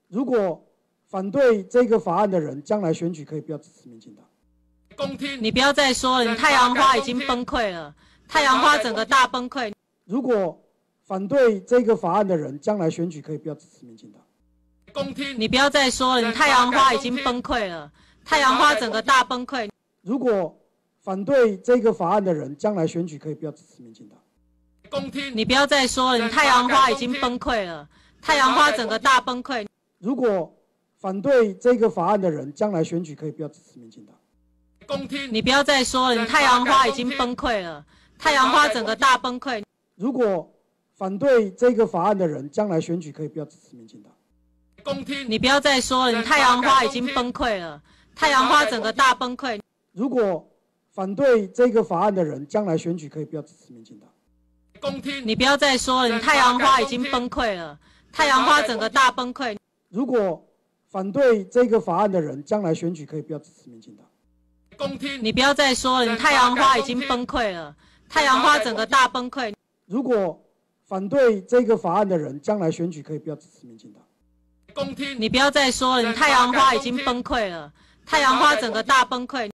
如果反对这个法案的人，将来选举可以不要支持民进党。 你不要再说了，你太阳花已经崩溃了，太阳花整个大崩溃。 如果反对这个法案的人，将来选举可以不要支持民进党。 你不要再说了，你太阳花已经崩溃了，太阳花整个大崩溃。 如果反对这个法案的人，将来选举可以不要支持民进党。 你不要再说了，你太阳花已经崩溃了，太阳花整个大崩溃。 如果反对这个法案的人，将来选举可以不要支持民进党。 你不要再说了，你太阳花已经崩溃了，太阳花整个大崩溃。 如果反对这个法案的人，将来选举可以不要支持民进党。 你不要再说了，你太阳花已经崩溃了，太阳花整个大崩溃。 如果反对这个法案的人，将来选举可以不要支持民进党。 你不要再说了，你太阳花已经崩溃了，太阳花整个大崩溃。 如果反对这个法案的人，将来选举可以不要支持民进党。 你不要再说了，你太阳花已经崩溃了，太阳花整个大崩溃。 如果反对这个法案的人，将来选举可以不要支持民进党。 你不要再说了，你太阳花已经崩溃了，太阳花整个大崩溃。